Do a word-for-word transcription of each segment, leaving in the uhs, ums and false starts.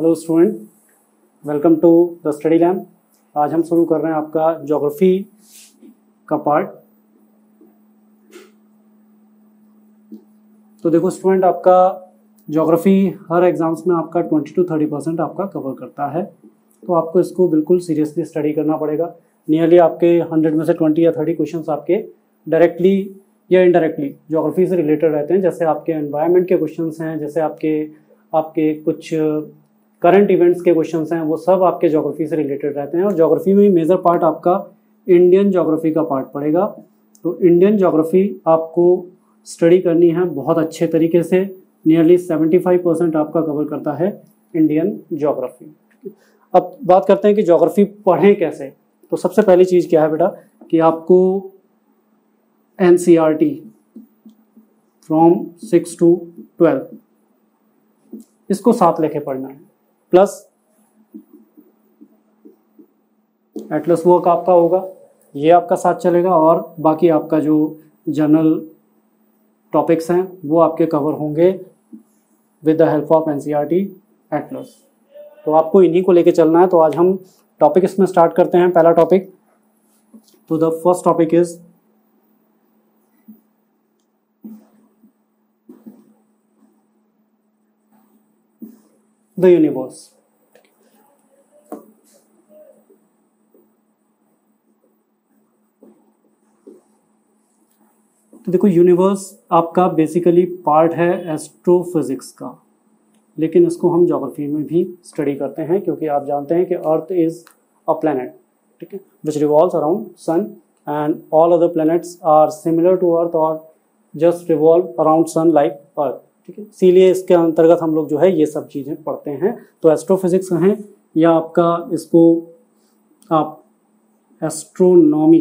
Hello student, welcome to the study lab. आज हम शुरू कर रहे हैं आपका ज्योग्राफी का पार्ट। तो देखो स्टूडेंट, आपका ज्योग्राफी हर एग्जाम्स में आपका ट्वेंटी टू थर्टी परसेंट आपका कवर करता है, तो आपको इसको बिल्कुल सीरियसली स्टडी करना पड़ेगा। नियरली आपके हंड्रेड में से ट्वेंटी या थर्टी क्वेश्चंस आपके डायरेक्टली या इनडायरेक्टली ज्योग्राफी से रिलेटेड रहते हैं। जैसे आपके एनवायरनमेंट के क्वेश्चंस हैं, जैसे आपके आपके कुछ करंट इवेंट्स के क्वेश्चंस हैं, वो सब आपके ज्योग्राफी से रिलेटेड रहते हैं। और ज्योग्राफी में मेजर पार्ट आपका इंडियन ज्योग्राफी का पार्ट पड़ेगा। तो इंडियन ज्योग्राफी आपको स्टडी करनी है बहुत अच्छे तरीके से। नियरली सेवेंटी फाइव परसेंट आपका कवर करता है इंडियन ज्योग्राफी। अब बात करते हैं कि ज्योग्राफी पढ़ें कैसे। तो सबसे पहली चीज़ क्या है बेटा कि आपको N C R T from six to twelve इसको साथ लेके पढ़ना है, प्लस एटलस वर्क आपका होगा, ये आपका साथ चलेगा, और बाकी आपका जो जनरल टॉपिक्स हैं वो आपके कवर होंगे with the help of NCERT atlas. तो आपको इन्हीं को लेके चलना है। तो आज हम टॉपिक इसमें स्टार्ट करते हैं। पहला टॉपिक, तो the first topic is the universe. तो देखो, यूनिवर्स आपका बेसिकली पार्ट है एस्ट्रोफिजिक्स का, लेकिन इसको हम ज्योग्राफी में भी स्टडी करते हैं, क्योंकि आप जानते हैं कि अर्थ इज अ प्लैनेट, ठीक है, which revolves around sun, and all other planets are similar to earth और just revolve around sun like earth, ठीक है। इसीलिए इसके अंतर्गत हम लोग जो है ये सब चीज़ें पढ़ते हैं। तो एस्ट्रोफिजिक्स हैं या आपका इसको आप एस्ट्रोनॉमी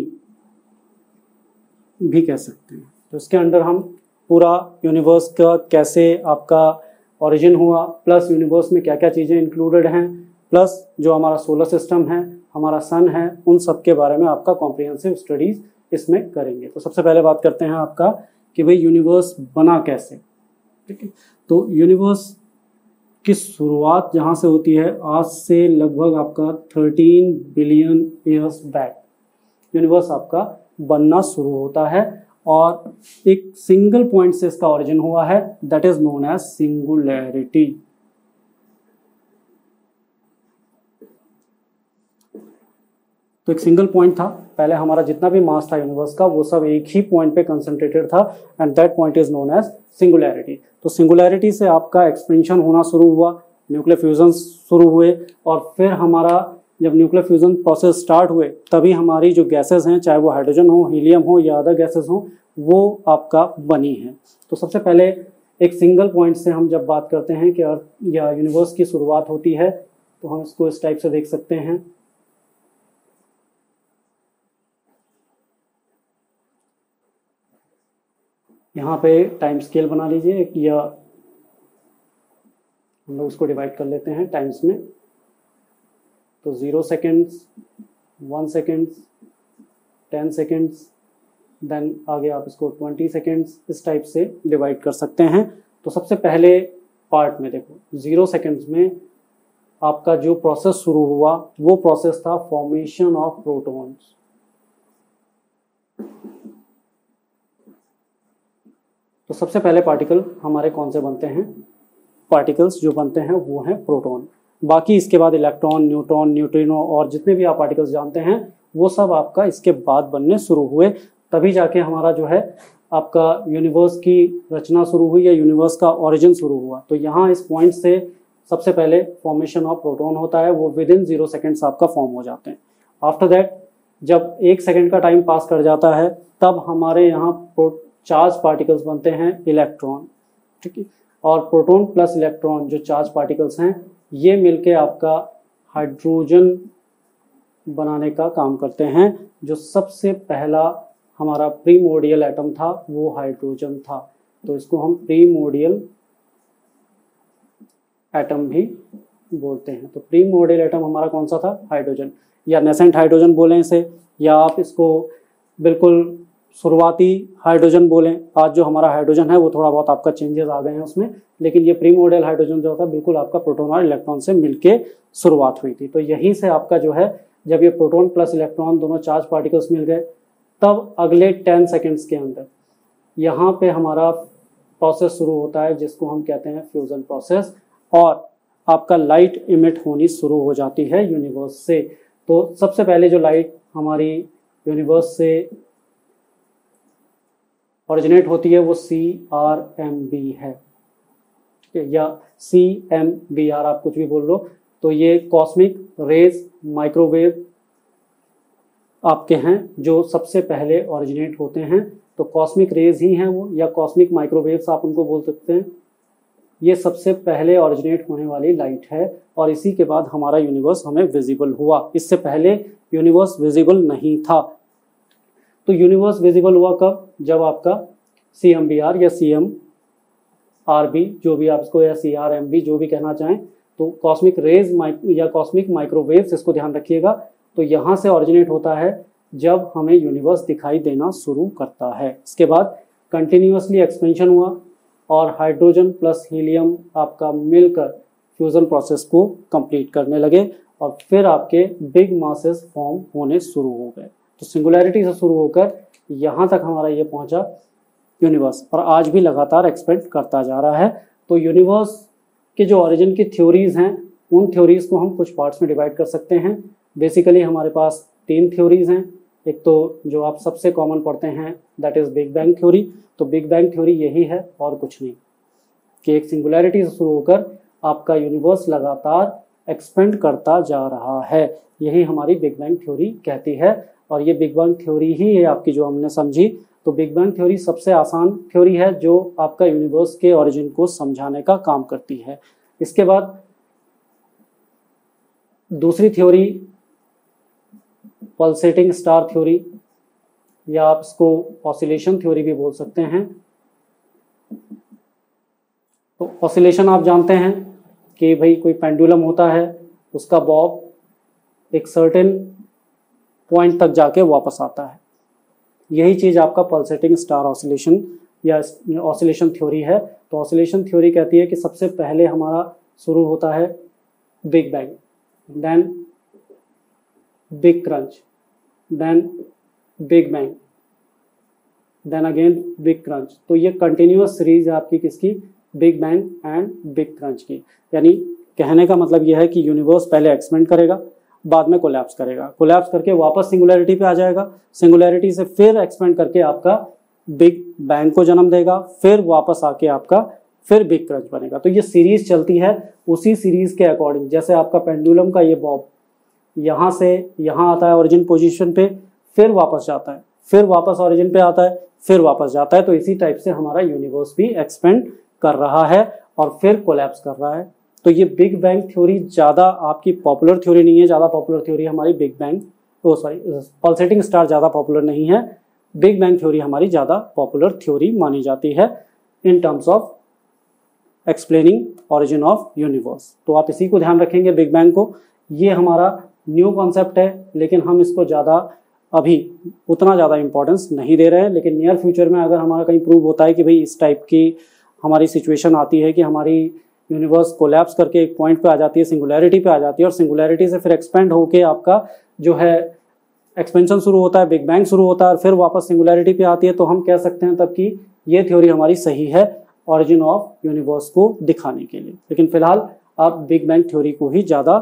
भी कह सकते हैं। तो इसके अंदर हम पूरा यूनिवर्स का कैसे आपका ओरिजिन हुआ, प्लस यूनिवर्स में क्या क्या चीज़ें इंक्लूडेड हैं, प्लस जो हमारा सोलर सिस्टम है, हमारा सन है, उन सब के बारे में आपका कॉम्प्रिहेंसिव स्टडीज इसमें करेंगे। तो सबसे पहले बात करते हैं आपका कि भाई यूनिवर्स बना कैसे, ठीक है। तो यूनिवर्स की शुरुआत जहाँ से होती है, आज से लगभग आपका thirteen billion years back universe आपका बनना शुरू होता है, और एक सिंगल पॉइंट से इसका ओरिजिन हुआ है, that is known as singularity. तो एक सिंगल पॉइंट था पहले, हमारा जितना भी मास था यूनिवर्स का वो सब एक ही पॉइंट पे कंसंट्रेटेड था, and that point is known as singularity. तो सिंगुलैरिटी से आपका एक्सपेंशन होना शुरू हुआ, न्यूक्लियर फ्यूजन शुरू हुए, और फिर हमारा जब न्यूक्लियर फ्यूजन प्रोसेस स्टार्ट हुए तभी हमारी जो गैसेस हैं, चाहे वो हाइड्रोजन हो, हीलियम हो या अदर गैसेस हो, वो आपका बनी है। तो सबसे पहले एक सिंगल पॉइंट से हम जब बात करते हैं कि अर्थ या यूनिवर्स की शुरुआत होती है, तो हम इसको इस टाइप से देख सकते हैं। यहाँ पे टाइम स्केल बना लीजिए, या हम लोग उसको डिवाइड कर लेते हैं टाइम्स में। तो zero seconds, one seconds, ten seconds, then आगे आप इसको ट्वेंटी सेकेंड्स, इस टाइप से डिवाइड कर सकते हैं। तो सबसे पहले पार्ट में देखो, ज़ीरो सेकेंड्स में आपका जो प्रोसेस शुरू हुआ वो प्रोसेस था फॉर्मेशन ऑफ प्रोटॉन्स। तो सबसे पहले पार्टिकल हमारे कौन से बनते हैं? पार्टिकल्स जो बनते हैं वो हैं प्रोटॉन। बाकी इसके बाद इलेक्ट्रॉन, न्यूट्रॉन, न्यूट्रिनो और जितने भी आप पार्टिकल्स जानते हैं वो सब आपका इसके बाद बनने शुरू हुए, तभी जाके हमारा जो है आपका यूनिवर्स की रचना शुरू हुई या यूनिवर्स का ओरिजिन शुरू हुआ। तो यहाँ इस पॉइंट से सबसे पहले फॉर्मेशन ऑफ प्रोटॉन होता है, वो विद इन जीरो सेकेंड्स आपका फॉर्म हो जाते हैं। आफ्टर दैट जब एक सेकेंड का टाइम पास कर जाता है तब हमारे यहाँ चार्ज पार्टिकल्स बनते हैं इलेक्ट्रॉन, ठीक है। और प्रोटॉन प्लस इलेक्ट्रॉन जो चार्ज पार्टिकल्स हैं ये मिलके आपका हाइड्रोजन बनाने का काम करते हैं। जो सबसे पहला हमारा प्रीमोर्डियल एटम था वो हाइड्रोजन था, तो इसको हम प्रीमोर्डियल एटम भी बोलते हैं। तो प्रीमोर्डियल एटम हमारा कौन सा था? हाइड्रोजन, या नेसेंट हाइड्रोजन बोलें इसे, या आप इसको बिल्कुल शुरुआती हाइड्रोजन बोलें, आज जो हमारा हाइड्रोजन है वो थोड़ा बहुत आपका चेंजेस आ गए हैं उसमें, लेकिन ये प्रीमोर्डियल हाइड्रोजन जो होता है बिल्कुल आपका प्रोटॉन और इलेक्ट्रॉन से मिलके शुरुआत हुई थी। तो यहीं से आपका जो है जब ये प्रोटॉन प्लस इलेक्ट्रॉन दोनों चार्ज पार्टिकल्स मिल गए, तब अगले टेन सेकेंड्स के अंदर यहाँ पे हमारा प्रोसेस शुरू होता है जिसको हम कहते हैं फ्यूजन प्रोसेस, और आपका लाइट इमिट होनी शुरू हो जाती है यूनिवर्स से। तो सबसे पहले जो लाइट हमारी यूनिवर्स से ओरिजिनेट होती है वो सी आर एम बी है, या सी एम बी आर, आप कुछ भी बोल लो। तो ये कॉस्मिक रेज माइक्रोवेव आपके हैं जो सबसे पहले ओरिजिनेट होते हैं। तो कॉस्मिक रेज ही हैं वो, या कॉस्मिक माइक्रोवेव्स आप उनको बोल सकते हैं। ये सबसे पहले ओरिजिनेट होने वाली लाइट है, और इसी के बाद हमारा यूनिवर्स हमें विजिबल हुआ। इससे पहले यूनिवर्स विजिबल नहीं था। तो यूनिवर्स विजिबल हुआ कब? जब आपका सी एम बी आर या सी एम आर बी, जो भी आप इसको, या सी आर एम बी, जो भी कहना चाहें, तो कॉस्मिक रेज या कॉस्मिक माइक्रोवेव्स, इसको ध्यान रखिएगा। तो यहाँ से ओरिजिनेट होता है जब हमें यूनिवर्स दिखाई देना शुरू करता है। इसके बाद कंटिन्यूसली एक्सपेंशन हुआ और हाइड्रोजन प्लस हीलियम आपका मिलकर फ्यूजन प्रोसेस को कंप्लीट करने लगे, और फिर आपके बिग मासेस फॉर्म होने शुरू हो गए। तो सिंगुलैरिटी से शुरू होकर यहाँ तक हमारा ये पहुँचा यूनिवर्स, और आज भी लगातार एक्सपेंड करता जा रहा है। तो यूनिवर्स के जो ओरिजिन की थ्योरीज हैं, उन थ्योरीज को हम कुछ पार्ट्स में डिवाइड कर सकते हैं। बेसिकली हमारे पास तीन थ्योरीज हैं। एक तो जो आप सबसे कॉमन पढ़ते हैं, that is big bang theory. तो बिग बैंग थ्योरी यही है और कुछ नहीं, कि एक सिंगुलैरिटी से शुरू होकर आपका यूनिवर्स लगातार एक्सपेंड करता जा रहा है। यही हमारी बिग बैंग थ्योरी कहती है, और ये बिग बैंग थ्योरी ही है आपकी जो हमने समझी। तो बिग बैंग थ्योरी सबसे आसान थ्योरी है जो आपका यूनिवर्स के ओरिजिन को समझाने का काम करती है। इसके बाद दूसरी थ्योरी पल्सेटिंग स्टार थ्योरी, या आप इसको ऑसिलेशन थ्योरी भी बोल सकते हैं। तो ऑसिलेशन आप जानते हैं कि भाई कोई पेंडुलम होता है, उसका बॉब एक सर्टेन पॉइंट तक जाके वापस आता है। यही चीज़ आपका पल्सेटिंग स्टार ऑसिलेशन या ऑसिलेशन थ्योरी है। तो ऑसिलेशन थ्योरी कहती है कि सबसे पहले हमारा शुरू होता है big bang, then big crunch, then big bang, then again big crunch. तो ये कंटिन्यूअस सीरीज है आपकी किसकी? Big bang and big crunch की। यानी कहने का मतलब यह है कि यूनिवर्स पहले एक्सपेंड करेगा, बाद में कोलैप्स करेगा, कोलैप्स करके वापस सिंगुलैरिटी पे आ जाएगा, सिंगुलैरिटी से फिर एक्सपेंड करके आपका बिग बैंग को जन्म देगा, फिर वापस आके आपका फिर बिग क्रंच बनेगा। तो ये सीरीज चलती है। उसी सीरीज के अकॉर्डिंग जैसे आपका पेंडुलम का ये बॉब यहाँ से यहाँ आता है ओरिजिन पोजीशन पे, फिर वापस जाता है, फिर वापस ओरिजिन पे आता है, फिर वापस जाता है। तो इसी टाइप से हमारा यूनिवर्स भी एक्सपेंड कर रहा है और फिर कोलैप्स कर रहा है। तो ये बिग बैंग थ्योरी ज़्यादा आपकी पॉपुलर थ्योरी नहीं है। ज़्यादा पॉपुलर थ्योरी हमारी big bang, oh sorry pulsating star ज़्यादा पॉपुलर नहीं है। बिग बैंग थ्योरी हमारी ज़्यादा पॉपुलर थ्योरी मानी जाती है in terms of explaining origin of universe. तो आप इसी को ध्यान रखेंगे बिग बैंग को। ये हमारा न्यू कॉन्सेप्ट है, लेकिन हम इसको ज़्यादा अभी उतना ज़्यादा इंपॉर्टेंस नहीं दे रहे हैं। लेकिन नियर फ्यूचर में अगर हमारा कहीं प्रूव होता है कि भाई इस टाइप की हमारी सिचुएशन आती है कि हमारी यूनिवर्स कोलैप्स करके एक पॉइंट पे आ जाती है, सिंगुलैरिटी पे आ जाती है, और सिंगुलैरिटी से फिर एक्सपेंड होके आपका जो है एक्सपेंशन शुरू होता है, बिग बैंग शुरू होता है, और फिर वापस सिंगुलैरिटी पे आती है, तो हम कह सकते हैं तब कि ये थ्योरी हमारी सही है ऑरिजिन ऑफ यूनिवर्स को दिखाने के लिए। लेकिन फिलहाल आप बिग बैंग थ्योरी को ही ज़्यादा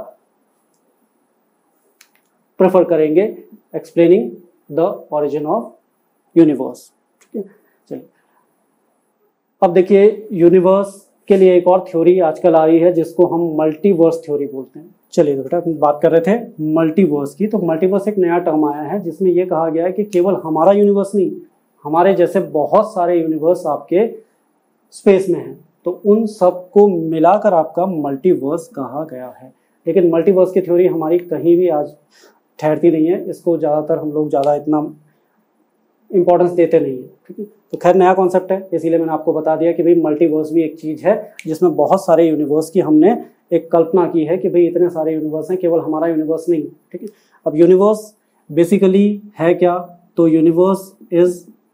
प्रेफर करेंगे explaining the origin of universe. ठीक है, चलिए अब देखिए यूनिवर्स के लिए एक और थ्योरी आजकल आ रही है जिसको हम मल्टीवर्स थ्योरी बोलते हैं। चलिए तो बेटा हम बात कर रहे थे मल्टीवर्स की। तो मल्टीवर्स एक नया टर्म आया है जिसमें यह कहा गया है कि केवल हमारा यूनिवर्स नहीं, हमारे जैसे बहुत सारे यूनिवर्स आपके स्पेस में हैं, तो उन सबको मिलाकर आपका मल्टीवर्स कहा गया है। लेकिन मल्टीवर्स की थ्योरी हमारी कहीं भी आज ठहरती नहीं है, इसको ज़्यादातर हम लोग ज़्यादा इतना इंपॉर्टेंस देते नहीं है। ठीक है, तो खैर नया कॉन्सेप्ट है, इसीलिए मैंने आपको बता दिया कि भाई मल्टीवर्स भी एक चीज़ है जिसमें बहुत सारे यूनिवर्स की हमने एक कल्पना की है कि भाई इतने सारे यूनिवर्स हैं, केवल हमारा यूनिवर्स नहीं। ठीक है, अब यूनिवर्स बेसिकली है क्या? तो universe is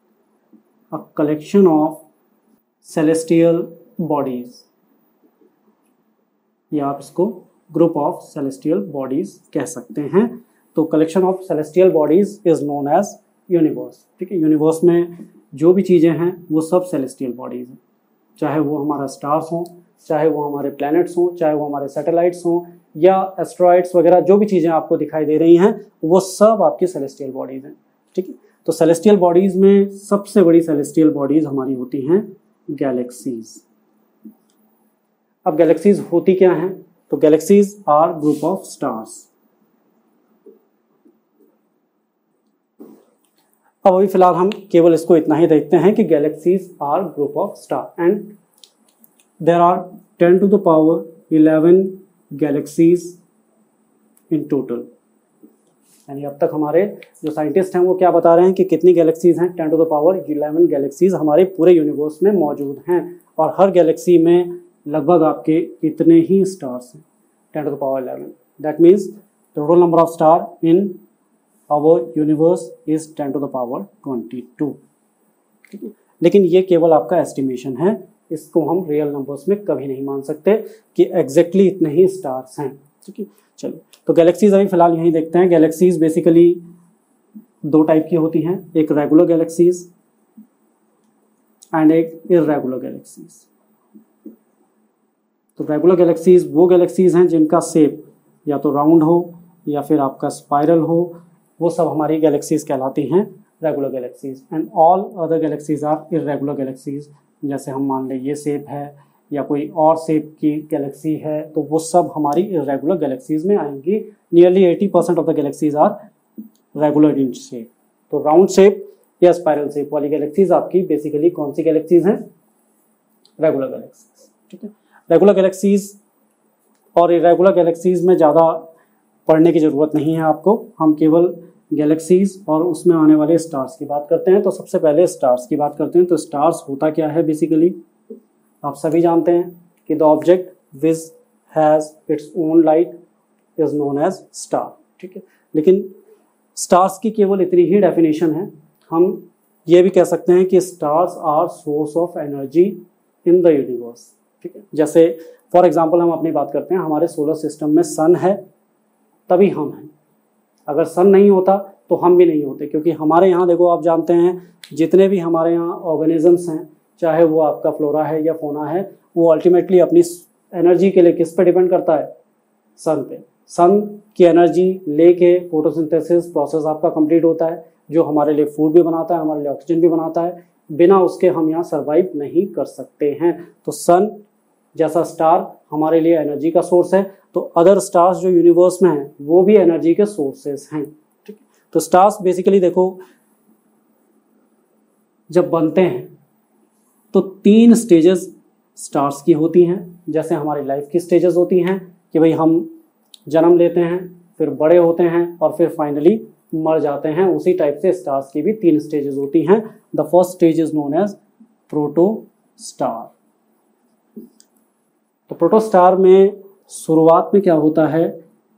a collection of celestial bodies, या आप इसको ग्रुप ऑफ सेलेस्टियल बॉडीज कह सकते हैं। तो collection of celestial bodies is known as universe. ठीक है, यूनिवर्स में जो भी चीज़ें हैं वो सब सेलेस्टियल बॉडीज हैं, चाहे वो हमारा स्टार्स हों, चाहे वो हमारे प्लैनेट्स हों, चाहे वो हमारे सैटेलाइट्स हों, या एस्ट्रॉइड्स वगैरह, जो भी चीज़ें आपको दिखाई दे रही हैं वो सब आपकी सेलेस्टियल बॉडीज़ हैं। ठीक है, तो सेलेस्टियल बॉडीज़ में सबसे बड़ी सेलेस्टियल बॉडीज़ हमारी होती हैं गैलेक्सीज। अब गैलेक्सीज होती क्या हैं? तो galaxies are group of stars. अब अभी फिलहाल हम केवल इसको इतना ही देखते हैं कि galaxies are group of star and there are ten to the power eleven galaxies in total. यानी अब तक हमारे जो साइंटिस्ट हैं वो क्या बता रहे हैं कि कितनी गैलेक्सीज हैं? Ten to the power eleven galaxies हमारे पूरे यूनिवर्स में मौजूद हैं, और हर गैलेक्सी में लगभग आपके इतने ही स्टार्स हैं, ten to the power eleven. That means the total number of star in our universe is ten to the power twenty two. ठीक है, लेकिन ये केवल आपका एस्टिमेशन है, इसको हम रियल नंबर्स में कभी नहीं मान सकते कि एग्जैक्टली इतने ही स्टार्स हैं। ठीक है, चलिए तो गैलेक्सीज अभी फिलहाल यहीं देखते हैं। गैलेक्सीज बेसिकली दो टाइप की होती हैं, एक रेगुलर गैलेक्सीज एंड एक इर्रेगुलर गैलेक्सीज। तो रेगुलर गैलेक्सीज वो गैलेक्सीज हैं जिनका शेप या तो राउंड हो या फिर आपका स्पाइरल हो, वो सब हमारी गैलेक्सीज कहलाती हैं regular galaxies. And all other galaxies are irregular galaxies. जैसे हम मान लें ये शेप है या कोई और शेप की गैलेक्सी है, तो वो सब हमारी इर्रेगुलर गैलेक्सीज में आएंगी। Nearly eighty percent of the galaxies are regular in shape. तो राउंड शेप या स्पाइरल शेप वाली गैलेक्सीज आपकी बेसिकली कौन सी गैलेक्सीज हैं? Regular galaxies. ठीक है, रेगुलर गैलेक्सीज और इर्रेगुलर गैलेक्सीज में ज़्यादा पढ़ने की ज़रूरत नहीं है आपको, हम केवल गैलेक्सीज और उसमें आने वाले स्टार्स की बात करते हैं। तो सबसे पहले स्टार्स की बात करते हैं। तो स्टार्स होता क्या है? बेसिकली आप सभी जानते हैं कि the object which has its own light is known as star. ठीक है, लेकिन स्टार्स की केवल इतनी ही डेफिनेशन है। हम ये भी कह सकते हैं कि stars are source of energy in the universe. ठीक है, जैसे फॉर एग्जांपल हम अपनी बात करते हैं, हमारे सोलर सिस्टम में सन है तभी हम हैं, अगर सन नहीं होता तो हम भी नहीं होते। क्योंकि हमारे यहाँ देखो, आप जानते हैं जितने भी हमारे यहाँ ऑर्गेनिजम्स हैं, चाहे वो आपका फ्लोरा है या फोना है, वो अल्टीमेटली अपनी एनर्जी के लिए किस पे डिपेंड करता है? सन पे। सन की एनर्जी लेके फोटोसिंथेसिस प्रोसेस आपका कंप्लीट होता है, जो हमारे लिए फूड भी बनाता है, हमारे लिए ऑक्सीजन भी बनाता है। बिना उसके हम यहाँ सर्वाइव नहीं कर सकते हैं। तो सन जैसा स्टार हमारे लिए एनर्जी का सोर्स है, तो अदर स्टार्स जो यूनिवर्स में हैं वो भी एनर्जी के सोर्सेस हैं। ठीक, तो स्टार्स बेसिकली देखो जब बनते हैं तो तीन स्टेजेस स्टार्स की होती हैं। जैसे हमारी लाइफ की स्टेजेस होती हैं कि भाई हम जन्म लेते हैं, फिर बड़े होते हैं और फिर फाइनली मर जाते हैं, उसी टाइप से स्टार्स की भी तीन स्टेजेस होती हैं। The first stage is known as protostar. तो प्रोटोस्टार में शुरुआत में क्या होता है?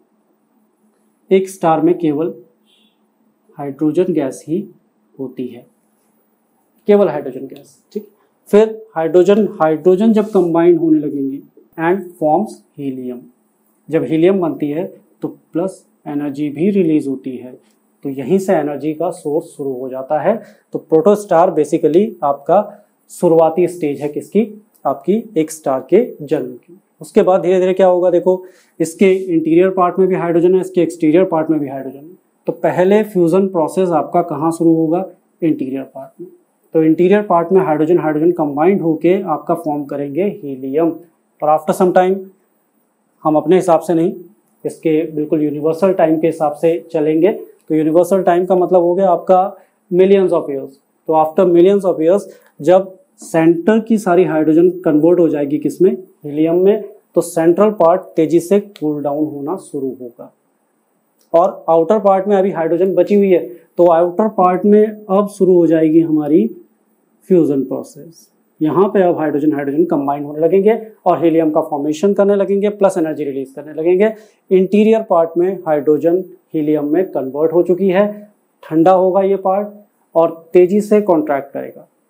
एक स्टार में केवल हाइड्रोजन गैस ही होती है, केवल हाइड्रोजन गैस। ठीक, फिर हाइड्रोजन हाइड्रोजन जब कंबाइंड होने लगेंगे एंड फॉर्म्स हीलियम। जब हीलियम बनती है तो प्लस एनर्जी भी रिलीज होती है, तो यहीं से एनर्जी का सोर्स शुरू हो जाता है। तो प्रोटोस्टार बेसिकली आपका शुरुआती स्टेज है किसकी? आपकी एक स्टार के जन्म की। उसके बाद धीरे धीरे क्या होगा? देखो, इसके इंटीरियर पार्ट में भी हाइड्रोजन है, इसके एक्सटीरियर पार्ट में भी हाइड्रोजन है। तो पहले फ्यूजन प्रोसेस आपका कहाँ शुरू होगा? इंटीरियर पार्ट में। तो इंटीरियर पार्ट में हाइड्रोजन हाइड्रोजन कंबाइंड होके आपका फॉर्म करेंगे हीलियम। और आफ्टर सम टाइम, हम अपने हिसाब से नहीं, इसके बिल्कुल यूनिवर्सल टाइम के हिसाब से चलेंगे। तो यूनिवर्सल टाइम का मतलब हो गया आपका मिलियंस ऑफ ईयर्स। तो आफ्टर मिलियंस ऑफ ईयर्स जब सेंटर की सारी हाइड्रोजन कन्वर्ट हो जाएगी किसमें? हीलियम में, तो सेंट्रल पार्ट तेजी से कूल डाउन होना शुरू होगा। और आउटर पार्ट में अभी हाइड्रोजन बची हुई है, तो आउटर पार्ट में अब शुरू हो जाएगी हमारी फ्यूजन प्रोसेस। यहाँ पे अब हाइड्रोजन हाइड्रोजन कंबाइन होने लगेंगे और हीलियम का फॉर्मेशन करने लगेंगे, प्लस एनर्जी रिलीज करने लगेंगे। इंटीरियर पार्ट में हाइड्रोजन हीलियम में कन्वर्ट हो चुकी है, ठंडा होगा ये पार्ट और तेजी से कॉन्ट्रैक्ट करेगा।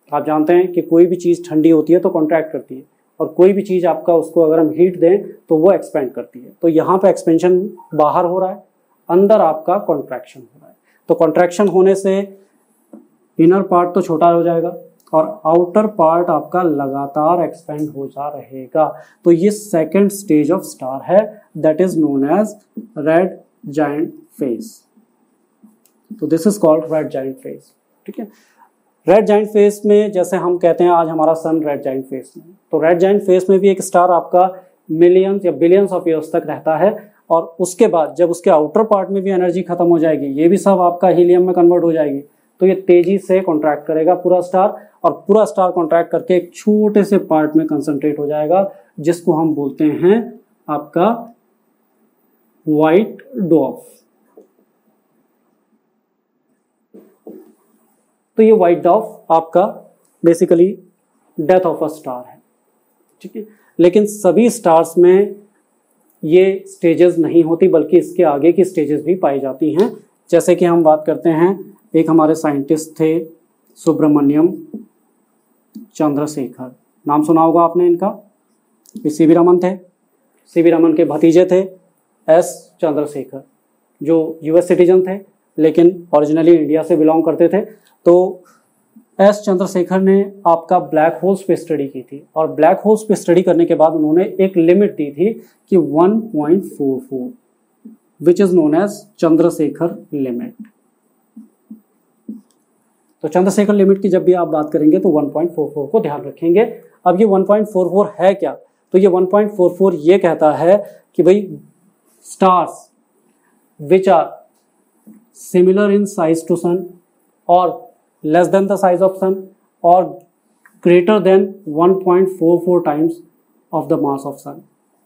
आप जानते हैं कि कोई भी चीज़ ठंडी होती है तो कॉन्ट्रैक्ट करती है, और कोई भी चीज़ आपका उसको अगर हम हीट दें तो वो एक्सपेंड करती है। तो यहाँ पे एक्सपेंशन बाहर हो रहा है, अंदर आपका कॉन्ट्रैक्शन हो रहा है। तो कॉन्ट्रैक्शन होने से इनर पार्ट तो छोटा हो जाएगा और आउटर पार्ट आपका लगातार एक्सपेंड हो जा रहेगा। तो ये सेकेंड स्टेज ऑफ स्टार है, that is known as red giant phase. तो this is called red giant phase. ठीक है, रेड जायंट फेज में जैसे हम कहते हैं आज हमारा सन रेड जायंट फेज में, तो रेड जायंट फेज में भी एक स्टार आपका मिलियंस या बिलियंस ऑफ ईयर्स तक रहता है, और उसके बाद जब उसके आउटर पार्ट में भी एनर्जी खत्म हो जाएगी, ये भी सब आपका हीलियम में कन्वर्ट हो जाएगी, तो ये तेजी से कॉन्ट्रैक्ट करेगा पूरा स्टार, और पूरा स्टार कॉन्ट्रैक्ट करके एक छोटे से पार्ट में कंसंट्रेट हो जाएगा, जिसको हम बोलते हैं आपका व्हाइट ड्वार्फ। तो ये व्हाइट ड्वार्फ आपका basically death of a star है। ठीक है, लेकिन सभी स्टार्स में ये स्टेजेस नहीं होती, बल्कि इसके आगे की स्टेजेस भी पाई जाती हैं। जैसे कि हम बात करते हैं, एक हमारे साइंटिस्ट थे सुब्रमण्यम चंद्रशेखर, नाम सुना होगा आपने इनका। ये सी वी रमन थे, सी वी रमन के भतीजे थे एस चंद्रशेखर, जो यूएस सिटीजन थे लेकिन ओरिजिनली इंडिया से बिलोंग करते थे। तो एस चंद्रशेखर ने आपका ब्लैक होल्स पे स्टडी की थी, और ब्लैक होल्स पे स्टडी करने के बाद उन्होंने एक लिमिट दी थी कि one point four four, which is known as Chandrasekhar limit. तो चंद्रशेखर लिमिट की जब भी आप बात करेंगे तो वन पॉइंट फोर फोर को ध्यान रखेंगे। अब ये वन पॉइंट फोर फोर है क्या? तो ये वन पॉइंट फोर फोर ये कहता है कि भाई stars which are similar in size to sun और less than the size of sun और greater than one point four four times of the mass of sun,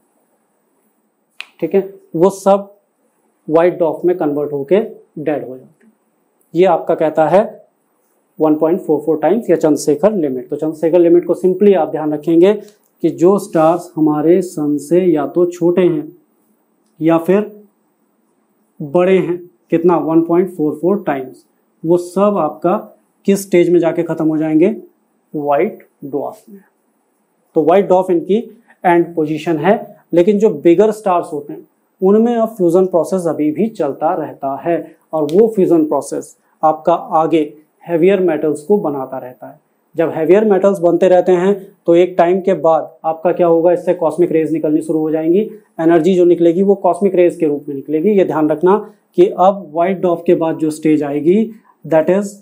ठीक है, वो सब व्हाइट ड्वार्फ में कन्वर्ट होके डेड हो जाते हैं। ये आपका कहता है one point four four times या चंद्रशेखर लिमिट। तो चंद्रशेखर लिमिट को सिंपली आप ध्यान रखेंगे कि जो स्टार्स हमारे सन से या तो छोटे हैं या फिर बड़े हैं, कितना one point four four times, वो सब आपका किस स्टेज में जाके खत्म हो जाएंगे? व्हाइट ड्वार्फ में। तो व्हाइट ड्वार्फ इनकी एंड पोजीशन है। लेकिन जो बिगर स्टार्स होते हैं उनमें अब फ्यूजन प्रोसेस अभी भी चलता रहता है, और वो फ्यूजन प्रोसेस आपका आगे हैवियर मेटल्स को बनाता रहता है। जब हैवियर मेटल्स बनते रहते हैं तो एक टाइम के बाद आपका क्या होगा, इससे कॉस्मिक रेज निकलनी शुरू हो जाएंगी। एनर्जी जो निकलेगी वो कॉस्मिक रेज के रूप में निकलेगी। ये ध्यान रखना कि अब व्हाइट ड्वार्फ के बाद जो स्टेज आएगी दैट इज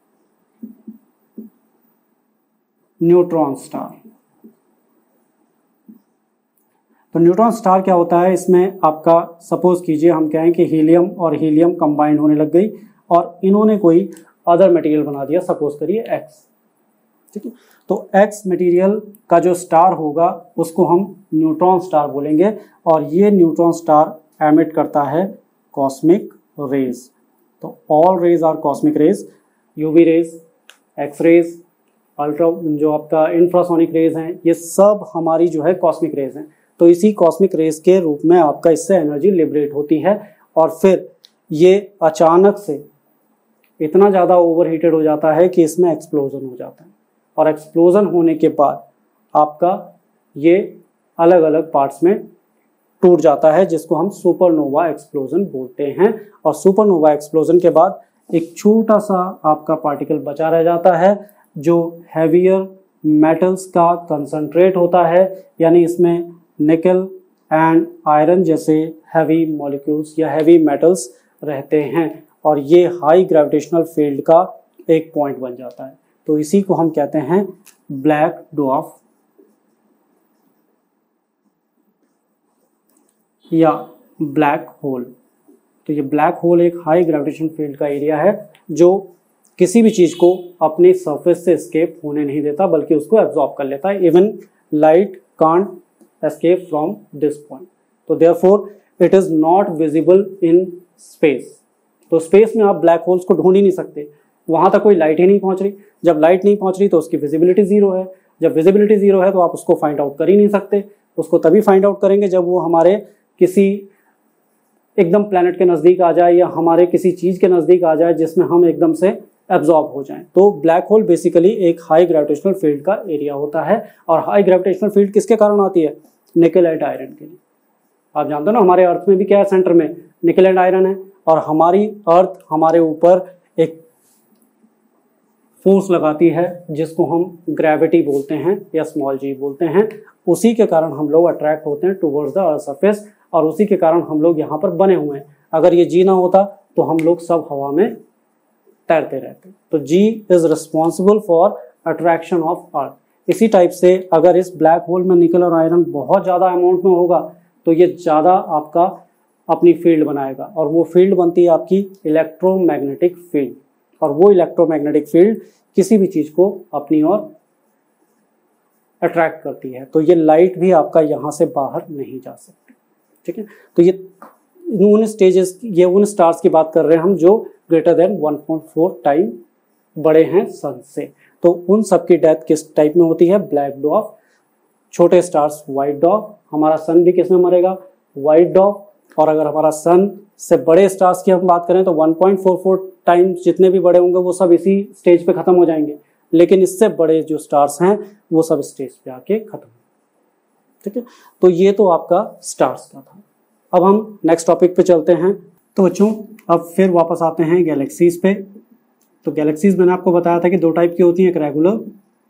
न्यूट्रॉन स्टार। तो न्यूट्रॉन स्टार क्या होता है? इसमें आपका सपोज कीजिए हम कहें कि हीलियम और हीलियम कंबाइन होने लग गई और इन्होंने कोई अदर मटेरियल बना दिया, सपोज करिए एक्स, ठीक है। तो एक्स मटेरियल का जो स्टार होगा उसको हम न्यूट्रॉन स्टार बोलेंगे, और ये न्यूट्रॉन स्टार एमिट करता है कॉस्मिक रेज। तो all rays are cosmic rays, UV rays, X rays, ultra जो आपका इंफ्रासोनिक रेज हैं, ये सब हमारी जो है कॉस्मिक रेज हैं। तो इसी कॉस्मिक रेज के रूप में आपका इससे एनर्जी लिबरेट होती है, और फिर ये अचानक से इतना ज़्यादा ओवरहीटेड हो जाता है कि इसमें एक्सप्लोजन हो जाता है, और एक्सप्लोजन होने के बाद आपका ये अलग अलग पार्ट्स में टूट जाता है, जिसको हम सुपरनोवा एक्सप्लोजन बोलते हैं। और सुपरनोवा एक्सप्लोजन के बाद एक छोटा सा आपका पार्टिकल बचा रह जाता है जो हैवियर मेटल्स का कंसंट्रेट होता है, यानी इसमें निकल एंड आयरन जैसे हैवी मॉलिक्यूल्स या हैवी मेटल्स रहते हैं, और ये हाई ग्रेविटेशनल फील्ड का एक पॉइंट बन जाता है। तो इसी को हम कहते हैं ब्लैक ड्वार्फ या ब्लैक होल। तो ये ब्लैक होल एक हाई ग्रेविटेशन फील्ड का एरिया है जो किसी भी चीज को अपनी सरफेस से एस्केप होने नहीं देता, बल्कि उसको एब्जॉर्ब कर लेता है। Even light can't escape from this point. तो therefore it is not visible in space. तो स्पेस में आप ब्लैक होल्स को ढूंढ ही नहीं सकते, वहां तक कोई लाइट ही नहीं पहुंच रही। जब लाइट नहीं पहुंच रही तो उसकी विजिबिलिटी जीरो है। जब विजिबिलिटी जीरो है तो आप उसको फाइंड आउट कर ही नहीं सकते। उसको तभी फाइंड आउट करेंगे जब वो हमारे किसी एकदम प्लैनेट के नज़दीक आ जाए या हमारे किसी चीज़ के नज़दीक आ जाए जिसमें हम एकदम से एब्जॉर्ब हो जाएं। तो ब्लैक होल बेसिकली एक हाई ग्रेविटेशनल फील्ड का एरिया होता है, और हाई ग्रेविटेशनल फील्ड किसके कारण आती है? निकेल एंड आयरन के लिए। आप जानते हो ना, हमारे अर्थ में भी क्या है, सेंटर में निकेल एंड आयरन है, और हमारी अर्थ हमारे ऊपर एक फोर्स लगाती है जिसको हम ग्रेविटी बोलते हैं या स्मॉल जी बोलते हैं। उसी के कारण हम लोग अट्रैक्ट होते हैं टुवर्ड्स द अर्थ सरफेस, और उसी के कारण हम लोग यहाँ पर बने हुए हैं। अगर ये जी ना होता तो हम लोग सब हवा में तैरते रहते। तो G is responsible for attraction of earth. इसी टाइप से अगर इस ब्लैक होल में निकल और आयरन बहुत ज़्यादा अमाउंट में होगा तो ये ज़्यादा आपका अपनी फील्ड बनाएगा, और वो फील्ड बनती है आपकी इलेक्ट्रोमैग्नेटिक फील्ड, और वो इलेक्ट्रोमैग्नेटिक फील्ड किसी भी चीज़ को अपनी ओर अट्रैक्ट करती है। तो ये लाइट भी आपका यहाँ से बाहर नहीं जा सकती। ठीक है, तो ये उन स्टेजेस, ये उन स्टार्स की बात कर रहे हैं हम जो greater than one point four time बड़े हैं सन से। तो उन सब की डेथ किस टाइप में होती है? Black dwarf. छोटे स्टार्स वाइट डॉर्फ। हमारा सन भी किस में मरेगा? White dwarf. और अगर हमारा सन से बड़े स्टार्स की हम बात करें तो one point four four times जितने भी बड़े होंगे वो सब इसी स्टेज पे खत्म हो जाएंगे, लेकिन इससे बड़े जो स्टार्स हैं वो सब स्टेज पे आके खत्म। ठीक है, तो ये तो आपका स्टार्स का था। अब हम नेक्स्ट टॉपिक पे चलते हैं। तो बच्चों अब फिर वापस आते हैं गैलेक्सीज पे। तो गैलेक्सीज मैंने आपको बताया था कि दो टाइप की होती हैं, एक रेगुलर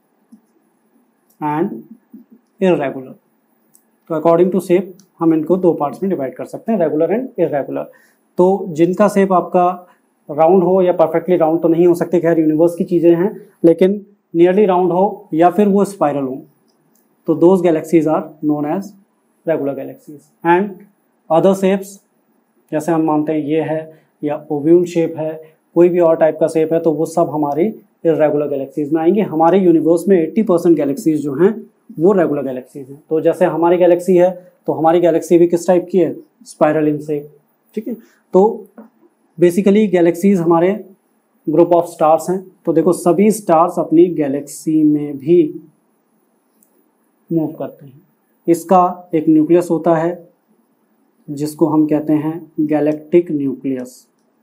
एंड इररेगुलर। तो अकॉर्डिंग टू शेप हम इनको दो पार्ट्स में डिवाइड कर सकते हैं, रेगुलर एंड इररेगुलर। तो जिनका शेप आपका राउंड हो या परफेक्टली राउंड तो नहीं हो सकते, खैर यूनिवर्स की चीज़ें हैं, लेकिन नियरली राउंड हो या फिर वो स्पाइरल हो, तो those galaxies are known as regular galaxies. And other shapes जैसे हम मानते हैं ये है या ओव्यूल शेप है, कोई भी और टाइप का शेप है, तो वो सब हमारी इररेगुलर गैलेक्सीज में आएंगे। हमारे यूनिवर्स में अस्सी परसेंट गैलेक्सीज जो हैं वो रेगुलर गैलेक्सीज हैं। तो जैसे हमारी गैलेक्सी है तो हमारी गैलेक्सी भी किस टाइप की है? Spiral in shape. ठीक है, तो बेसिकली गैलेक्सीज हमारे ग्रुप ऑफ स्टार्स हैं। तो देखो सभी स्टार्स अपनी गैलेक्सी में भी मूव करते हैं। इसका एक न्यूक्लियस होता है जिसको हम कहते हैं गैलेक्टिक न्यूक्लियस।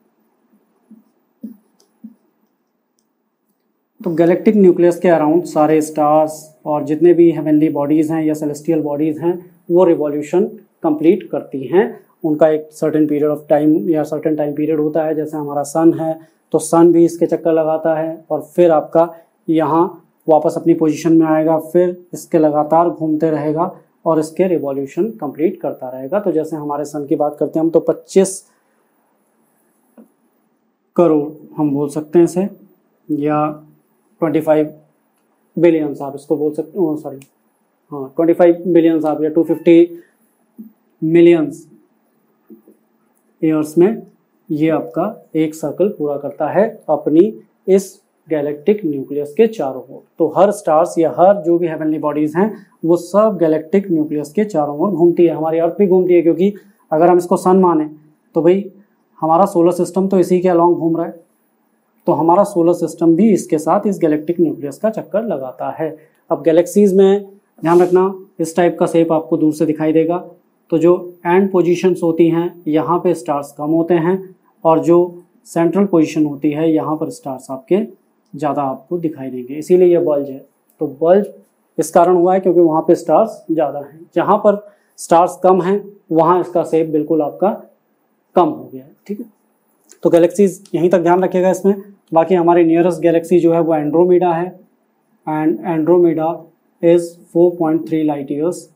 तो गैलेक्टिक न्यूक्लियस के अराउंड सारे स्टार्स और जितने भी हेवनली बॉडीज़ हैं या सेलेस्टियल बॉडीज़ हैं वो रिवॉल्यूशन कंप्लीट करती हैं। उनका एक सर्टेन पीरियड ऑफ टाइम या सर्टेन टाइम पीरियड होता है। जैसे हमारा सन है तो सन भी इसके चक्कर लगाता है और फिर आपका यहाँ वापस अपनी पोजीशन में आएगा, फिर इसके लगातार घूमते रहेगा और इसके रिवॉल्यूशन कंप्लीट करता रहेगा। तो जैसे हमारे सन की बात करते हैं हम तो पच्चीस करोड़ हम बोल सकते हैं इसे, या पच्चीस बिलियंस आप इसको बोल सकते हो, सॉरी हाँ पच्चीस बिलियंस आप या दो सौ पचास मिलियंस ईयर्स में ये आपका एक सर्कल पूरा करता है अपनी इस गैलेक्टिक न्यूक्लियस के चारों ओर। तो हर स्टार्स या हर जो भी हेवनली बॉडीज़ हैं वो सब गैलेक्टिक न्यूक्लियस के चारों ओर घूमती है। हमारी अर्थ भी घूमती है, क्योंकि अगर हम इसको सन माने तो भाई हमारा सोलर सिस्टम तो इसी के अलॉन्ग घूम रहा है, तो हमारा सोलर सिस्टम भी इसके साथ इस गैलेक्टिक न्यूक्लियस का चक्कर लगाता है। अब गैलेक्सीज में ध्यान रखना इस टाइप का शेप आपको दूर से दिखाई देगा। तो जो एंड पोजीशंस होती हैं यहाँ पे स्टार्स कम होते हैं, और जो सेंट्रल पोजीशन होती है यहाँ पर स्टार्स आपके ज़्यादा आपको दिखाई देंगे, इसीलिए ये बल्ज है। तो बल्ज इस कारण हुआ है क्योंकि वहाँ पे स्टार्स ज़्यादा हैं। जहाँ पर स्टार्स कम हैं वहाँ इसका शेप बिल्कुल आपका कम हो गया है। ठीक है, तो गैलेक्सीज यहीं तक ध्यान रखिएगा इसमें। बाकी हमारी नियरेस्ट गैलेक्सी जो है वो एंड्रोमेडा है, and Andromeda is four point three light years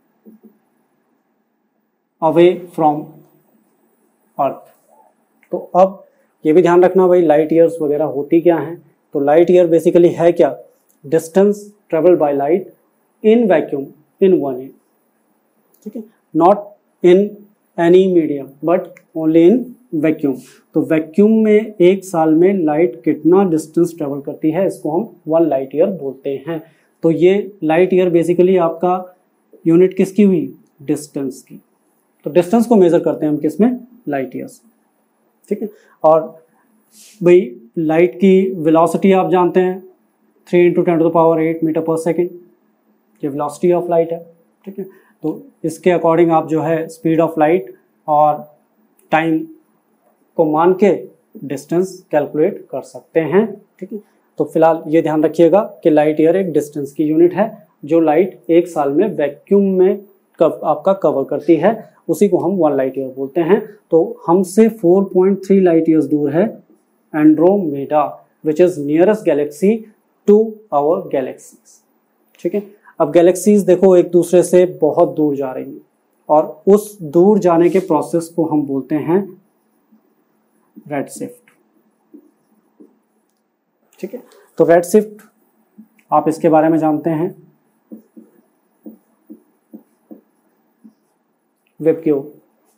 away from earth. तो अब ये भी ध्यान रखना भाई लाइट ईयर्स वगैरह होती क्या हैं। तो लाइट ईयर बेसिकली है क्या? Distance travel by light in vacuum in one year. ठीक है, not in any medium but only in vacuum. तो वैक्यूम में एक साल में लाइट कितना डिस्टेंस ट्रेवल करती है इसको हम वन लाइट ईयर बोलते हैं। तो ये लाइट ईयर बेसिकली आपका यूनिट किसकी हुई? डिस्टेंस की। तो डिस्टेंस को मेजर करते हैं हम किस में? Light years. ठीक है, और भाई लाइट की वेलोसिटी आप जानते हैं three into ten to the power eight metre per second, ये वेलोसिटी ऑफ लाइट है। ठीक है, तो इसके अकॉर्डिंग आप जो है स्पीड ऑफ लाइट और टाइम को मान के डिस्टेंस कैलकुलेट कर सकते हैं। ठीक है, तो फिलहाल ये ध्यान रखिएगा कि लाइट ईयर एक डिस्टेंस की यूनिट है जो लाइट एक साल में वैक्यूम में कव, आपका कवर करती है, उसी को हम वन लाइट ईयर बोलते हैं। तो हमसे four point three light years दूर है Andromeda which is nearest galaxy to our galaxies. ठीक है, अब गैलेक्सीज देखो एक दूसरे से बहुत दूर जा रही हैं और उस दूर जाने के प्रोसेस को हम बोलते हैं रेडशिफ्ट। ठीक है, तो रेडशिफ्ट आप इसके बारे में जानते हैं, वेब क्यूब।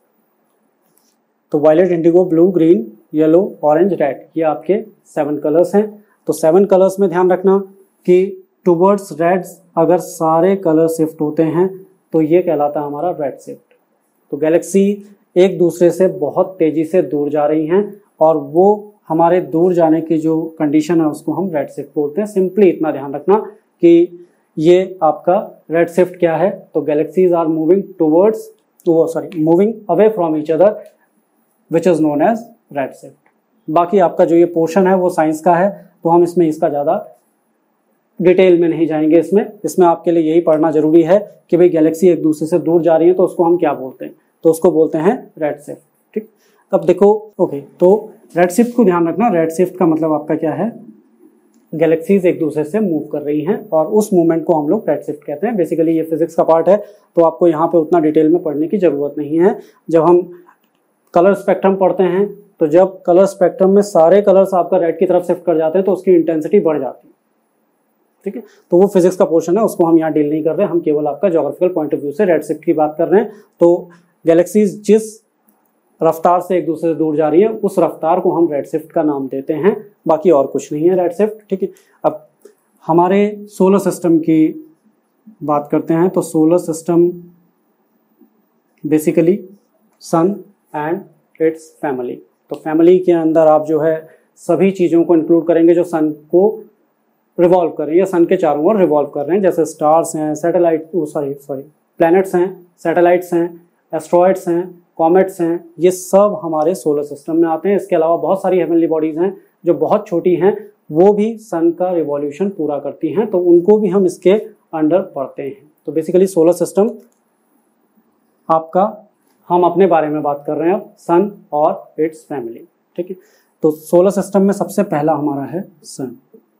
तो violet, indigo, blue, green, yellow, orange, red, ये आपके सेवन कलर्स हैं। तो सेवन कलर्स में ध्यान रखना कि टुवर्ड्स रेड अगर सारे कलर शिफ्ट होते हैं तो ये कहलाता है हमारा रेड शिफ्ट। तो गैलेक्सी एक दूसरे से बहुत तेजी से दूर जा रही हैं और वो हमारे दूर जाने की जो कंडीशन है उसको हम रेड शिफ्ट बोलते हैं। सिंपली इतना ध्यान रखना कि ये आपका रेड शिफ्ट क्या है, तो galaxies are moving towards sorry moving away from each other which is known as red shift. बाकी आपका जो ये पोर्शन है वो साइंस का है, तो हम इसमें इसका ज़्यादा डिटेल में नहीं जाएंगे। इसमें इसमें आपके लिए यही पढ़ना जरूरी है कि भाई गैलेक्सी एक दूसरे से दूर जा रही है तो उसको हम क्या बोलते हैं, तो उसको बोलते हैं रेड शिफ्ट। ठीक, अब देखो ओके, तो रेड शिफ्ट को ध्यान रखना। रेड शिफ्ट का मतलब आपका क्या है, गैलेक्सीज एक दूसरे से मूव कर रही हैं और उस मूवमेंट को हम लोग रेड शिफ्ट कहते हैं। बेसिकली ये फिजिक्स का पार्ट है, तो आपको यहाँ पे उतना डिटेल में पढ़ने की जरूरत नहीं है। जब हम कलर स्पेक्ट्रम पढ़ते हैं तो जब कलर स्पेक्ट्रम में सारे कलर्स आपका रेड की तरफ शिफ्ट कर जाते हैं तो उसकी इंटेंसिटी बढ़ जाती है। ठीक है, तो वो फिजिक्स का पोर्शन है, उसको हम यहाँ डील नहीं कर रहे हैं, हम केवल आपका ज्योग्राफिकल पॉइंट ऑफ व्यू से रेड शिफ्ट की बात कर रहे हैं। तो गैलेक्सीज जिस रफ्तार से एक दूसरे से दूर जा रही है उस रफ्तार को हम रेड शिफ्ट का नाम देते हैं, बाकी और कुछ नहीं है रेड शिफ्ट। ठीक है, अब हमारे सोलर सिस्टम की बात करते हैं। तो solar system basically sun and its family. तो फैमिली के अंदर आप जो है सभी चीज़ों को इंक्लूड करेंगे जो सन को रिवॉल्व कर रही है, सन के चारों ओर रिवॉल्व कर रहे हैं, जैसे स्टार्स हैं, सैटेलाइट सॉरी सॉरी प्लैनेट्स हैं, सैटेलाइट्स हैं, एस्ट्रॉइड्स हैं, कॉमेट्स हैं, ये सब हमारे सोलर सिस्टम में आते हैं। इसके अलावा बहुत सारी हेवनली बॉडीज़ हैं जो बहुत छोटी हैं, वो भी सन का रिवॉल्यूशन पूरा करती हैं, तो उनको भी हम इसके अंडर पढ़ते हैं। तो बेसिकली सोलर सिस्टम आपका, हम अपने बारे में बात कर रहे हैं अब, सन और इट्स फैमिली। ठीक है, तो सोलर सिस्टम में सबसे पहला हमारा है सन।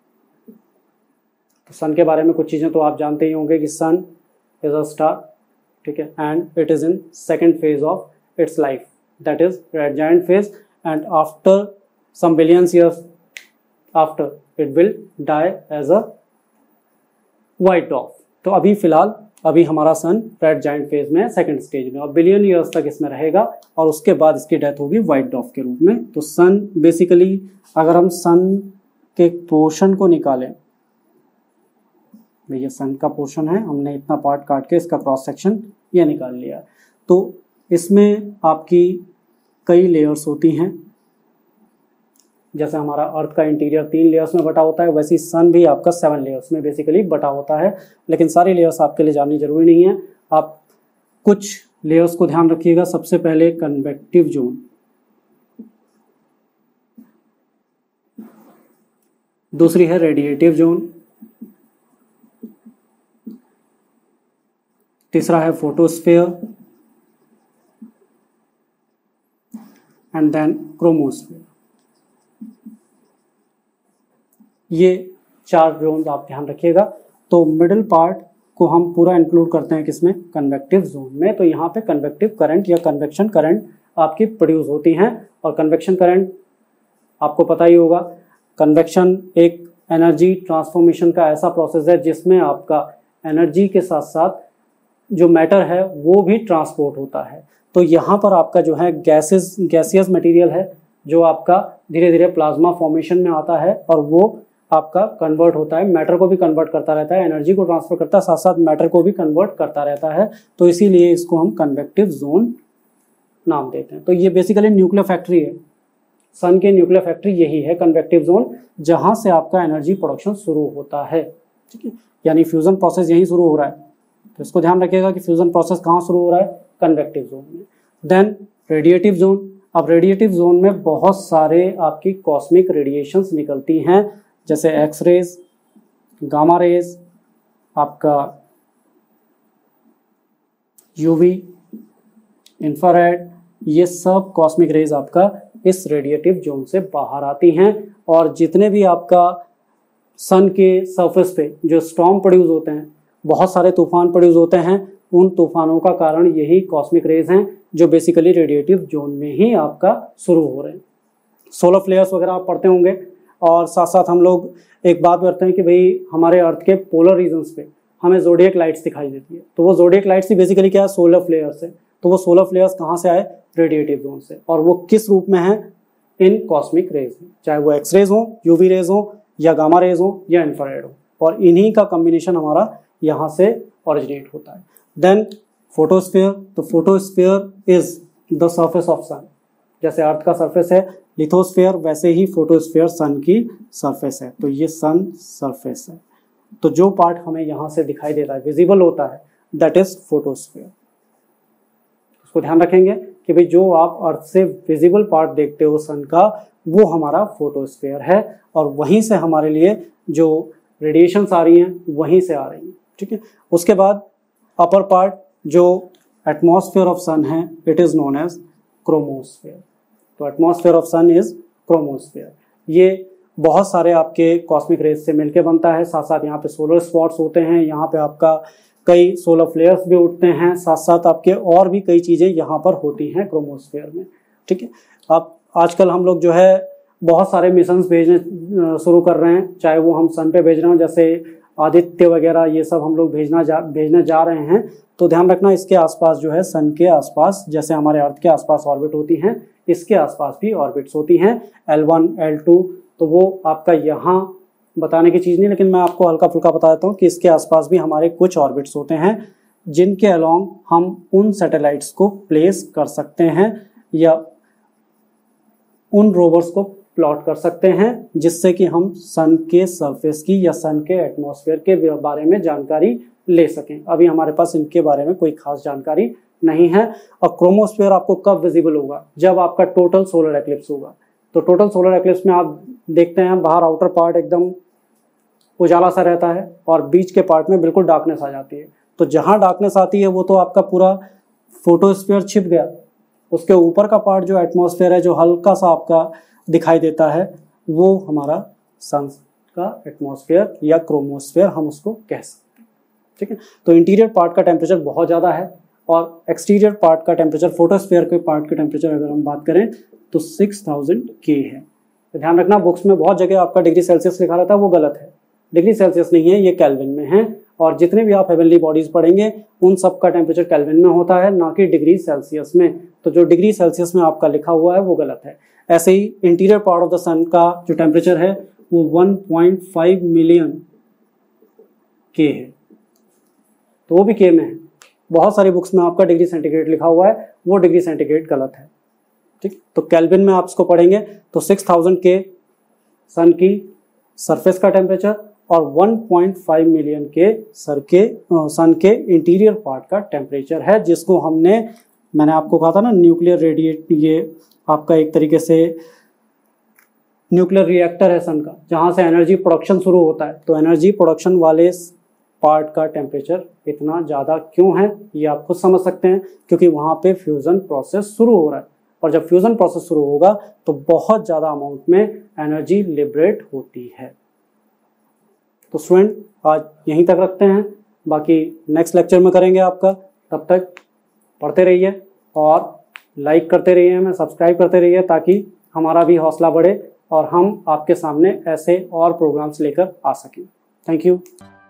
तो सन के बारे में कुछ चीज़ें तो आप जानते ही होंगे कि सन इज अ स्टार। ठीक है, and it is in second phase of its life, that is red giant phase, and after some billions years after it will die as a white dwarf। तो अभी फिलहाल अभी हमारा सन रेड जायंट फेज में है, second stage में, और billion years तक इसमें रहेगा और उसके बाद इसकी डेथ होगी व्हाइट डॉर्फ के रूप में। तो सन बेसिकली अगर हम सन के पोर्शन को निकालें, ये सन का पोर्शन है, हमने इतना पार्ट काट के इसका क्रॉस सेक्शन ये निकाल लिया, तो इसमें आपकी कई लेयर्स होती हैं। जैसे हमारा अर्थ का इंटीरियर तीन लेयर्स में बटा होता है, वैसे सन भी आपका सेवन लेयर्स में बेसिकली बटा होता है, लेकिन सारी लेयर्स आपके लिए जाननी जरूरी नहीं है। आप कुछ लेयर्स को ध्यान रखिएगा। सबसे पहले कन्वेक्टिव जोन, दूसरी है रेडिएटिव जोन, तीसरा है फोटोस्फीयर, एंड देन क्रोमोस्फीयर। ये चार जोन आप ध्यान रखिएगा। तो मिडिल पार्ट को हम पूरा इंक्लूड करते हैं किसमें, कन्वेक्टिव जोन में। तो यहाँ पे कन्वेक्टिव करंट या कन्वेक्शन करंट आपकी प्रोड्यूस होती हैं, और कन्वेक्शन करंट आपको पता ही होगा, कन्वेक्शन एक एनर्जी ट्रांसफॉर्मेशन का ऐसा प्रोसेस है जिसमें आपका एनर्जी के साथ साथ जो मैटर है वो भी ट्रांसपोर्ट होता है। तो यहाँ पर आपका जो है गैसेस गैसियस मटेरियल है जो आपका धीरे धीरे प्लाज्मा फॉर्मेशन में आता है, और वो आपका कन्वर्ट होता है, मैटर को भी कन्वर्ट करता रहता है, एनर्जी को ट्रांसफर करता है, साथ साथ मैटर को भी कन्वर्ट करता रहता है। तो इसीलिए इसको हम कन्वेक्टिव जोन नाम देते हैं। तो ये बेसिकली न्यूक्लियर फैक्ट्री है, सन के न्यूक्लियर फैक्ट्री यही है कन्वेक्टिव जोन, जहाँ से आपका एनर्जी प्रोडक्शन शुरू होता है। ठीक है, यानी फ्यूजन प्रोसेस यहीं शुरू हो रहा है। तो इसको ध्यान रखिएगा कि फ्यूजन प्रोसेस कहाँ शुरू हो रहा है, कन्वेक्टिव जोन में। देन रेडिएटिव जोन, अब रेडिएटिव जोन में बहुत सारे आपकी कॉस्मिक रेडिएशंस निकलती हैं, जैसे एक्स रेज, गामा रेज, आपका यूवी, इंफ्रारेड, ये सब कॉस्मिक रेज आपका इस रेडिएटिव जोन से बाहर आती हैं। और जितने भी आपका सन के सरफेस पे जो स्टॉर्म प्रोड्यूस होते हैं, बहुत सारे तूफान प्रोड्यूस होते हैं, उन तूफानों का कारण यही कॉस्मिक रेज हैं जो बेसिकली रेडिएटिव जोन में ही आपका शुरू हो रहे हैं। सोलर फ्लेयर्स वगैरह आप पढ़ते होंगे, और साथ साथ हम लोग एक बात करते हैं कि भाई हमारे अर्थ के पोलर रीजन्स पे हमें जोडियक लाइट्स दिखाई देती है, तो वो जोडियक लाइट्स ही बेसिकली क्या है, सोलर फ्लेयर्स है। तो वो सोलर फ्लेयर्स कहाँ से आए, रेडिएटिव जोन से, और वो किस रूप में है, इन कॉस्मिक रेज में, चाहे वो एक्स रेज हो, यूवी रेज हो, या गामा रेज हो, या इंफ्रारेड हो, और इन्हीं का कॉम्बिनेशन हमारा यहाँ से ओरिजिनेट होता है। देन फोटोस्फीयर, तो photosphere is the surface of sun, जैसे अर्थ का सरफेस है लिथोस्फीयर, वैसे ही फोटोस्फीयर सन की सरफेस है। तो ये सन सरफेस है, तो जो पार्ट हमें यहाँ से दिखाई देता है, विजिबल होता है, दैट इज फोटोस्फीयर। उसको ध्यान रखेंगे कि भाई जो आप अर्थ से विजिबल पार्ट देखते हो सन का, वो हमारा फोटोस्फीयर है, और वहीं से हमारे लिए जो रेडिएशंस आ रही हैं वहीं से आ रही हैं, ठीक है। उसके बाद अपर पार्ट जो एटमॉस्फेयर ऑफ सन है, it is known as chromosphere. तो atmosphere of sun is chromosphere. ये बहुत सारे आपके कॉस्मिक रेज से मिलके बनता है, साथ साथ यहाँ पे सोलर स्पॉट्स होते हैं, यहाँ पे आपका कई सोलर फ्लेयर्स भी उठते हैं, साथ साथ आपके और भी कई चीज़ें यहाँ पर होती हैं क्रोमोस्फेयर में, ठीक है। अब आजकल हम लोग जो है बहुत सारे मिशंस भेजने शुरू कर रहे हैं, चाहे वो हम सन पे भेज रहे हो, जैसे आदित्य वगैरह, ये सब हम लोग भेजना जा भेजने जा रहे हैं। तो ध्यान रखना, इसके आसपास जो है सन के आसपास, जैसे हमारे अर्थ के आसपास ऑर्बिट होती हैं, इसके आसपास भी ऑर्बिट्स होती हैं, एल वन, एल टू। तो वो आपका यहाँ बताने की चीज़ नहीं, लेकिन मैं आपको हल्का फुल्का बता देता हूँ कि इसके आसपास भी हमारे कुछ ऑर्बिट्स होते हैं, जिनके अलोंग हम उन सैटेलाइट्स को प्लेस कर सकते हैं, या उन रोवर्स को प्लॉट कर सकते हैं, जिससे कि हम सन के सरफेस की या सन के एटमॉस्फेयर के बारे में जानकारी ले सकें। अभी हमारे पास इनके बारे में कोई खास जानकारी नहीं है। और क्रोमोस्फेयर आपको कब विजिबल होगा, जब आपका टोटल सोलर एक्लिप्स होगा। तो टोटल सोलर एक्लिप्स में आप देखते हैं बाहर आउटर पार्ट एकदम उजाला सा रहता है, और बीच के पार्ट में बिल्कुल डार्कनेस आ जाती है। तो जहाँ डार्कनेस आती है वो तो आपका पूरा फोटोस्फीयर छिप गया, उसके ऊपर का पार्ट जो एटमॉस्फेयर है, जो हल्का सा आपका दिखाई देता है, वो हमारा सन का एटमॉस्फेयर या क्रोमोस्फेयर हम उसको कह सकते हैं, ठीक है। तो इंटीरियर पार्ट का टेम्परेचर बहुत ज़्यादा है, और एक्सटीरियर पार्ट का टेम्परेचर, फोटोस्फेयर के पार्ट के टेम्परेचर अगर हम बात करें तो सिक्स थाउजेंड के है। तो ध्यान रखना, बुक्स में बहुत जगह आपका डिग्री सेल्सियस लिखा रहता है, वो गलत है। डिग्री सेल्सियस नहीं है, ये केल्विन में है, और जितने भी आप हेवनली बॉडीज पढ़ेंगे उन सब का टेम्परेचर केल्विन में होता है, ना कि डिग्री सेल्सियस में। तो जो डिग्री सेल्सियस में आपका लिखा हुआ है वो गलत है। ऐसे ही interior part of the sun का जो टेम्परेचर है वो वन पॉइंट फाइव मिलियन के है, तो वो भी के में है। बहुत सारी बुक्स में आपका डिग्री सेंटीग्रेड लिखा हुआ है, वो डिग्री सेंटीग्रेड गलत है, ठीक। तो केल्विन में आप इसको पढ़ेंगे तो सिक्स थाउजेंड के सन की सरफेस का टेम्परेचर, और वन पॉइंट फाइव मिलियन के सर के सन के इंटीरियर पार्ट का टेम्परेचर है, जिसको हमने, मैंने आपको कहा था ना, न्यूक्लियर रेडिएट, ये आपका एक तरीके से न्यूक्लियर रिएक्टर है सन का, जहाँ से एनर्जी प्रोडक्शन शुरू होता है। तो एनर्जी प्रोडक्शन वाले पार्ट का टेम्परेचर इतना ज़्यादा क्यों है, ये आप खुद समझ सकते हैं, क्योंकि वहाँ पे फ्यूज़न प्रोसेस शुरू हो रहा है, और जब फ्यूज़न प्रोसेस शुरू होगा तो बहुत ज़्यादा अमाउंट में एनर्जी लिबरेट होती है। तो स्टूडेंट आज यहीं तक रखते हैं, बाकी नेक्स्ट लेक्चर में करेंगे आपका। तब तक पढ़ते रहिए और लाइक करते रहिए, हमें सब्सक्राइब करते रहिए, ताकि हमारा भी हौसला बढ़े और हम आपके सामने ऐसे और प्रोग्राम्स लेकर आ सकें। Thank you.